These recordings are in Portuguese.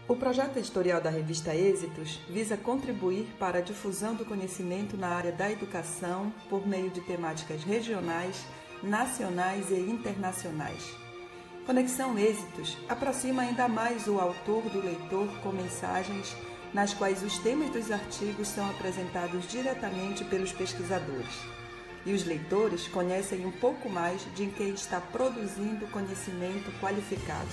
O projeto editorial da revista Êxitos visa contribuir para a difusão do conhecimento na área da educação por meio de temáticas regionais, nacionais e internacionais. Conexão Êxitos aproxima ainda mais o autor do leitor com mensagens nas quais os temas dos artigos são apresentados diretamente pelos pesquisadores. E os leitores conhecem um pouco mais de quem está produzindo conhecimento qualificado.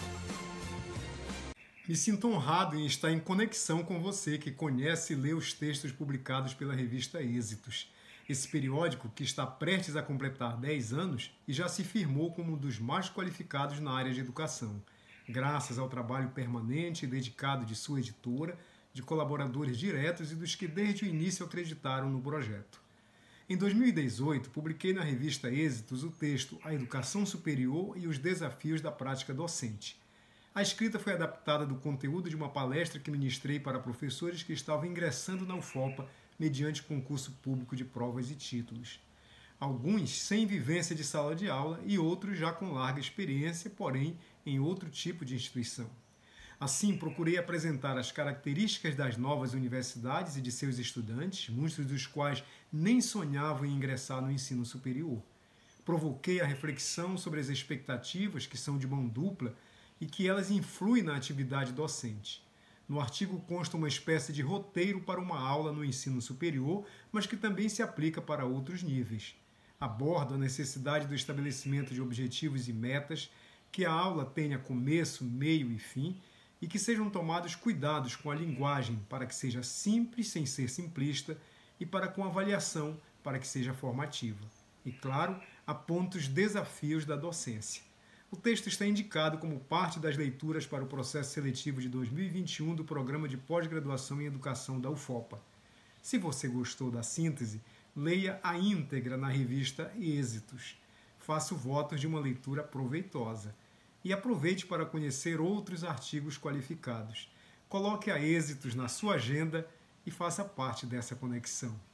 Me sinto honrado em estar em conexão com você que conhece e lê os textos publicados pela revista Êxitos. Esse periódico, que está prestes a completar 10 anos e já se firmou como um dos mais qualificados na área de educação, graças ao trabalho permanente e dedicado de sua editora, de colaboradores diretos e dos que desde o início acreditaram no projeto. Em 2018, publiquei na revista Êxitos o texto A Educação Superior e os Desafios da Prática Docente. A escrita foi adaptada do conteúdo de uma palestra que ministrei para professores que estavam ingressando na UFOPA mediante concurso público de provas e títulos. Alguns sem vivência de sala de aula e outros já com larga experiência, porém em outro tipo de instituição. Assim, procurei apresentar as características das novas universidades e de seus estudantes, muitos dos quais nem sonhavam em ingressar no ensino superior. Provoquei a reflexão sobre as expectativas, que são de mão dupla, e que elas influem na atividade docente. No artigo consta uma espécie de roteiro para uma aula no ensino superior, mas que também se aplica para outros níveis. Abordo a necessidade do estabelecimento de objetivos e metas, que a aula tenha começo, meio e fim, e que sejam tomados cuidados com a linguagem para que seja simples sem ser simplista e para com a avaliação para que seja formativa. E, claro, aponto os desafios da docência. O texto está indicado como parte das leituras para o processo seletivo de 2021 do Programa de Pós-Graduação em Educação da UFOPA. Se você gostou da síntese, leia a íntegra na revista Êxitos. Faço votos de uma leitura proveitosa. E aproveite para conhecer outros artigos qualificados. Coloque a Êxitos na sua agenda e faça parte dessa conexão.